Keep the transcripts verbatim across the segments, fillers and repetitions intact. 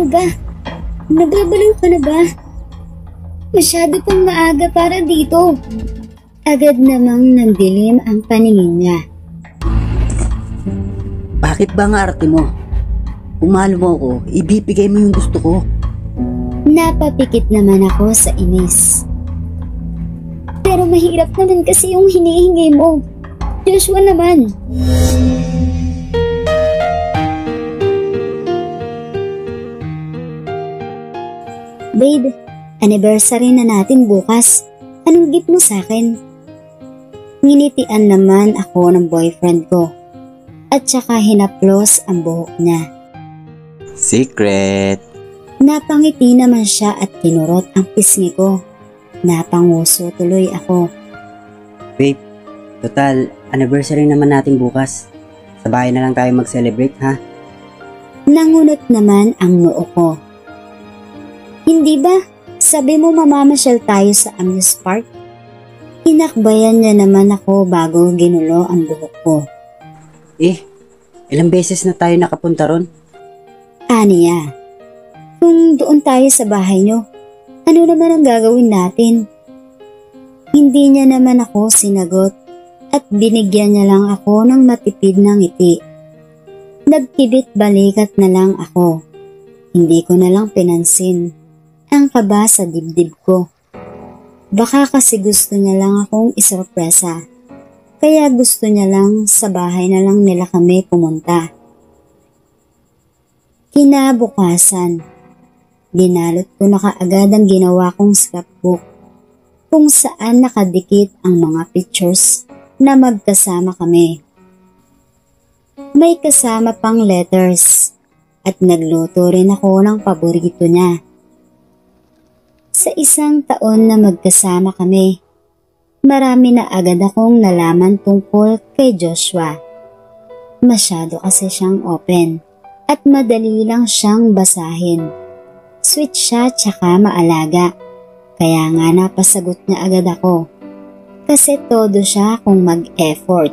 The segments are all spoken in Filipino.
ba? Nababaliw ka na ba? Masyado pang maaga para dito. Agad namang nandilim ang paningin niya. Bakit ba ang arte mo? Kung mahal mo ako, ibibigay mo yung gusto ko. Napapikit naman ako sa inis. Pero mahirap naman kasi yung hinihingi mo. Joshua naman. Babe, anniversary na natin bukas. Anong gift mo sa akin? Nginitian naman ako ng boyfriend ko. At saka hinaplos ang buhok niya. Secret! Napangiti naman siya at kinurot ang pisngi ko. Napanguso tuloy ako. Babe, total, anniversary naman natin bukas. Sa bahay na lang tayo mag-celebrate, ha? Nangunot naman ang noo ko. Hindi ba? Sabi mo mamamasyal tayo sa amuse park? Inakbayan niya naman ako bago ginulo ang buhok ko. Eh, ilang beses na tayo nakapunta ron? Aniya, kung doon tayo sa bahay nyo, ano naman ang gagawin natin? Hindi niya naman ako sinagot at binigyan niya lang ako ng matipid na ngiti. Nagkibit balikat na lang ako. Hindi ko na lang pinansin ang kaba sa dibdib ko. Baka kasi gusto niya lang akong isorpresa. Kaya gusto niya lang sa bahay na lang nila kami pumunta. Kinabukasan, binalot ko na kaagad ang ginawa kong scrapbook kung saan nakadikit ang mga pictures na magkasama kami. May kasama pang letters at nagluto rin ako ng paborito niya. Sa isang taon na magkasama kami, marami na agad akong nalaman tungkol kay Joshua. Masyado kasi siyang open at madali lang siyang basahin. Sweet siya tsaka maalaga, kaya nga napasagot niya agad ako. Kasi todo siya kung mag-effort.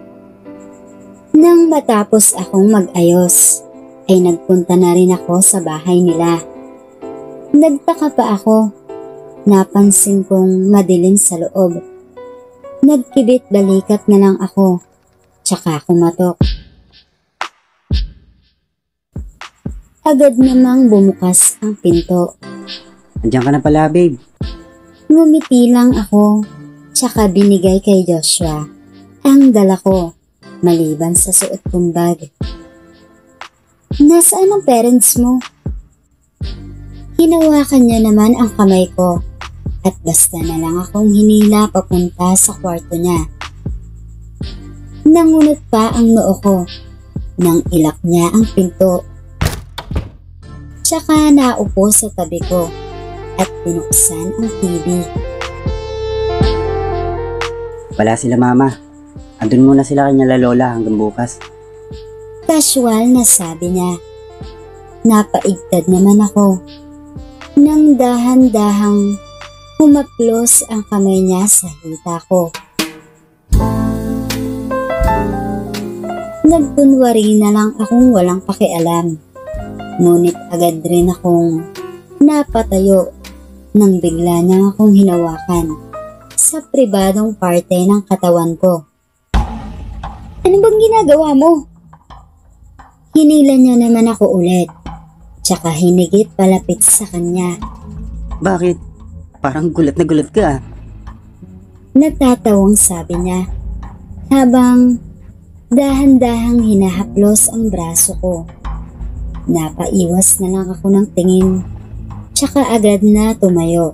Nang matapos akong mag-ayos, ay nagpunta na rin ako sa bahay nila. Nagtaka pa ako. Napansin kong madilim sa loob. Nagkibit balikat na lang ako. Tsaka kumatok. Agad namang bumukas ang pinto. Andiyan ka na pala, babe. Ngumiti lang ako. Tsaka binigay kay Joshua ang dala ko, maliban sa suot kong bag. Nasaan ang parents mo? Hinawakan niya naman ang kamay ko at basta na lang akong hinila papunta sa kwarto niya. Nangunot pa ang noo ko nang ilak niya ang pinto. Tsaka naupo sa tabi ko at pinuksan ang T V. Wala sila mama. Andun muna sila kanya lola hanggang bukas. Casual na sabi niya. Napaigtad naman ako. Nang dahan-dahang humaplos ang kamay niya sa hita ko. Nagkunwari na lang akong walang pakialam. Ngunit agad rin akong napatayo nang bigla niya akong hinawakan sa pribadong parte ng katawan ko. Ano bang ginagawa mo? Hinila niya naman ako ulit. Tsaka hinigit palapit sa kanya. Bakit? Parang gulat na gulat ka. Natatawang sabi niya habang dahan-dahang hinahaplos ang braso ko. Napaiwas na lang ako ng tingin. Tsaka agad na tumayo.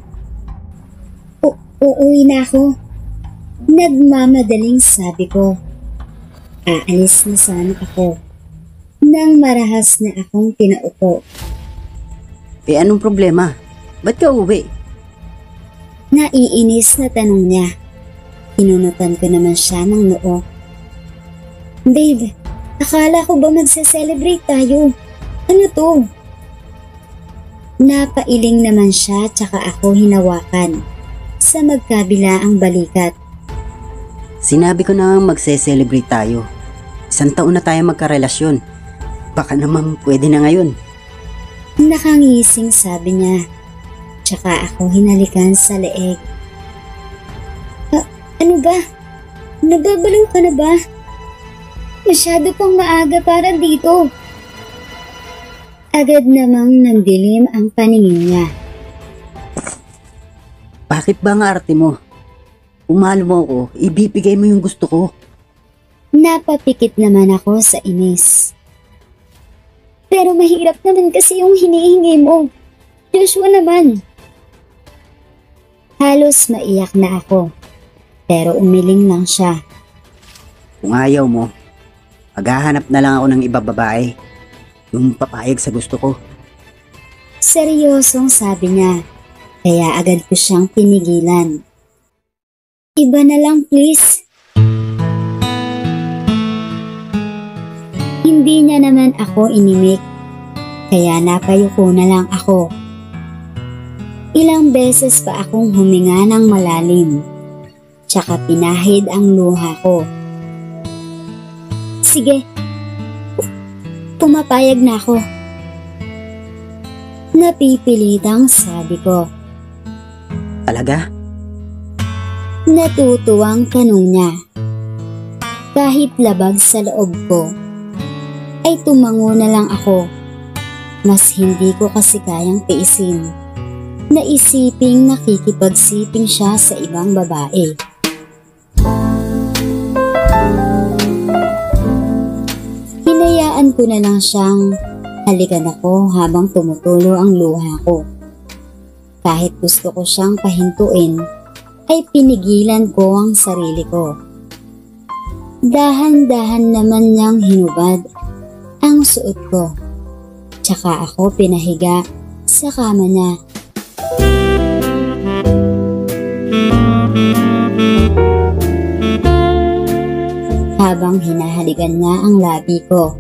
U uuwi na ako. Nagmamadaling sabi ko. Aalis na sana ako. Nang marahas na akong pinaupo. Eh anong problema? Ba't ka uwi? Naiinis na tanong niya. Inunutan ko naman siya ng noo. Babe, akala ko ba magse-celebrate tayo? Ano to? Napailing naman siya tsaka ako hinawakan sa magkabila ang balikat. Sinabi ko na magse-celebrate tayo. Isang taon na tayo magkarelasyon. Baka naman pwede na ngayon. nakangising sabi niya. Tsaka ako hinalikan sa leeg. "Ah, ano ba? Nababaliw ka na ba? Masyado pang maaga para dito." Agad namang nagdilim ang paningin niya. Bakit ba ang arte mo? Umalo mo ako, ibibigay mo yung gusto ko. Napapikit naman ako sa inis. Pero mahirap naman kasi yung hinihingi mo. Joshua naman. Halos maiyak na ako. Pero umiling lang siya. Kung ayaw mo, maghahanap na lang ako ng iba babae. Yung papayag sa gusto ko. Seryosong sabi niya. Kaya agad ko siyang pinigilan. Iba na lang please. Hindi niya naman ako inimik. Kaya napayuko na lang ako. Ilang beses pa akong huminga ng malalim. Tsaka pinahid ang luha ko. Sige. Pumapayag na ako. Napipilitang sabi ko. Talaga? Natutuwang tanong niya. Kahit labag sa loob ko, ay tumango na lang ako. Mas hindi ko kasi kayang tiisin. Naisiping nakikipagsiping siya sa ibang babae. Hinayaan ko na lang siyang halikan ako habang tumutulo ang luha ko. Kahit gusto ko siyang pahintuin, ay pinigilan ko ang sarili ko. Dahan-dahan naman niyang hinubad ang suot ko. Tsaka ako pinahiga sa kama niya. Habang hinahalikan niya ang labi ko.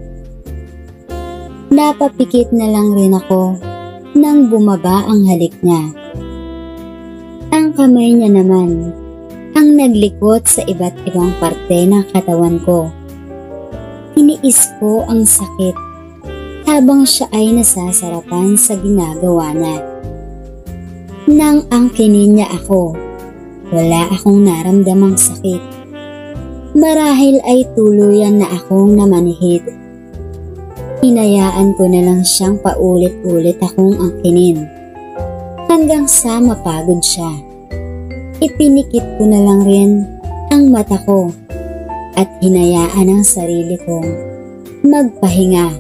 Napapikit na lang rin ako nang bumaba ang halik niya. Ang kamay niya naman ang naglikot sa iba't ibang parte ng katawan ko. Tiniis ko ang sakit habang siya ay nasasarapan sa ginagawa niya. Nang angkinin niya ako, wala akong naramdamang sakit. Marahil ay tuluyan na akong namanhid. Hinayaan ko na lang siyang paulit-ulit akong angkinin. Hanggang sa mapagod siya. Ipinikit ko na lang rin ang mata ko at hinayaan ang sarili kong magpahinga.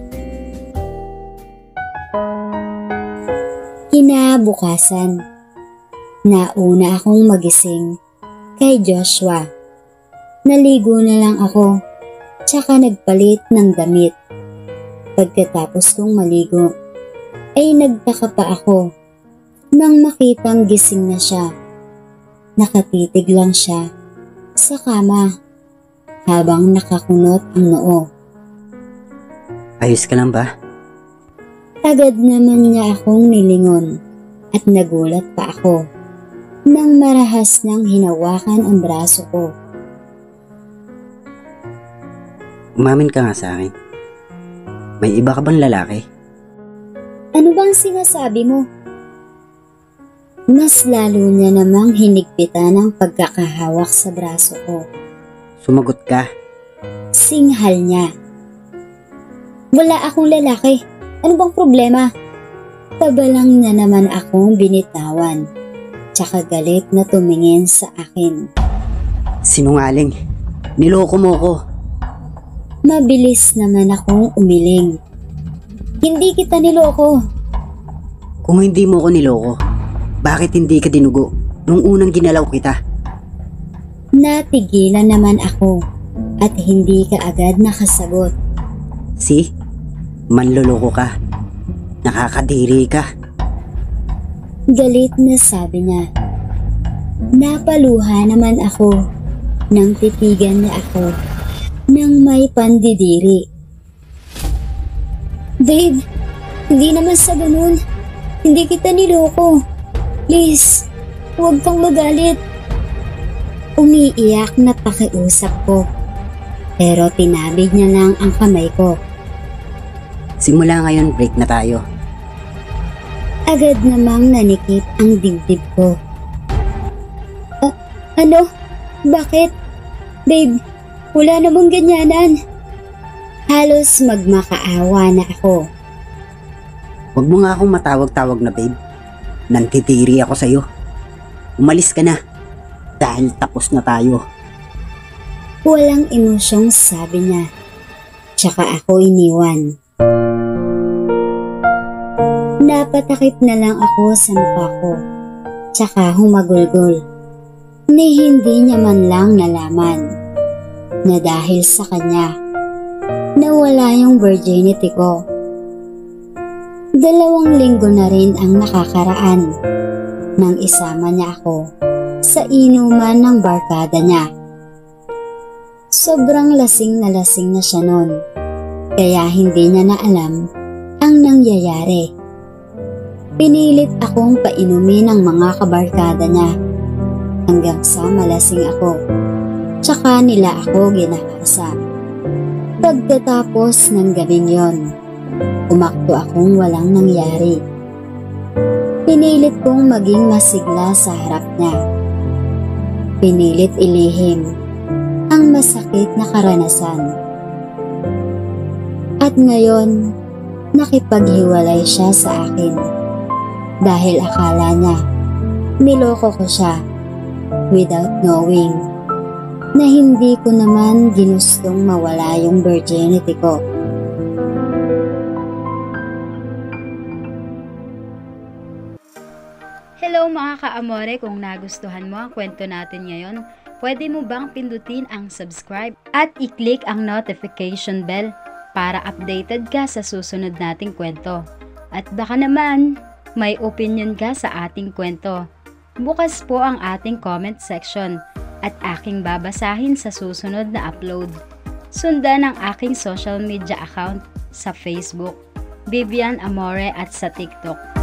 Kinabukasan, nauna akong magising kay Joshua. Naligo na lang ako, tsaka nagpalit ng damit. Pagkatapos kong maligo, ay nagtaka pa ako nang makitang gising na siya. Nakatitig lang siya sa kama habang nakakunot ang noo. Ayos ka lang ba? Agad naman niya akong nilingon at nagulat pa ako nang marahas niyang hinawakan ang braso ko. Umamin ka nga sa akin. May iba ka bang lalaki? Ano bang sinasabi mo? Mas lalo niya namang hinigpitan ang pagkakahawak sa braso ko. Sumagot ka. Singhal niya. Wala akong lalaki. Ano bang problema? Pabalang niya naman akong binitawan. Tsaka galit na tumingin sa akin. Sinungaling. Niloko mo ko. Mabilis naman akong umiling. Hindi kita niloko. Kung hindi mo ko niloko, bakit hindi ka dinugo nung unang ginalaw kita? Natigilan naman ako at hindi ka agad nakasagot. See? Manloloko ka. Nakakadiri ka. Galit na sabi niya. Napaluha naman ako nang titigan niya ako nang may pandidiri. Babe, hindi naman sa ganun. Hindi kita niloko. Please, huwag kang magalit. Umiiyak na pakiusap ko. Pero tinabig niya lang ang kamay ko. Simula ngayon, break na tayo. Agad namang nanikip ang dibdib ko. "Ah, ano? Bakit? Babe, wala namang ganyanan." Halos magmakaawa na ako. Huwag mo nga akong matawag-tawag na babe. Nantitiri ako sa'yo. Umalis ka na. Dahil tapos na tayo. Walang emosyong sabi niya. Tsaka ako iniwan. Napatakip na lang ako sa mukha ko. Tsaka humagulgol. Ni hindi niya man lang nalaman na dahil sa kanya, nawala yung virginity ko. Dalawang linggo na rin ang nakakaraan nang isama niya ako sa inuman ng barkada niya. Sobrang lasing na lasing na siya nun, kaya hindi niya na alam ang nangyayari. Pinilit akong painumin ng mga kabarkada niya hanggang sa malasing ako, tsaka nila ako ginahasa. Pagkatapos ng gabing yon, umakto akong walang nangyari. Pinilit kong maging masigla sa harap niya. Pinilit ilihim ang masakit na karanasan. At ngayon, nakipaghiwalay siya sa akin dahil akala niya niloko ko siya without knowing na hindi ko naman ginustong mawala yung virginity ko. Hello mga ka-amore, kung nagustuhan mo ang kwento natin ngayon, pwede mo bang pindutin ang subscribe at i-click ang notification bell para updated ka sa susunod nating kwento. At baka naman, may opinion ka sa ating kwento. Bukas po ang ating comment section at aking babasahin sa susunod na upload. Sundan ang aking social media account sa Facebook, Vivian Amore, at sa TikTok.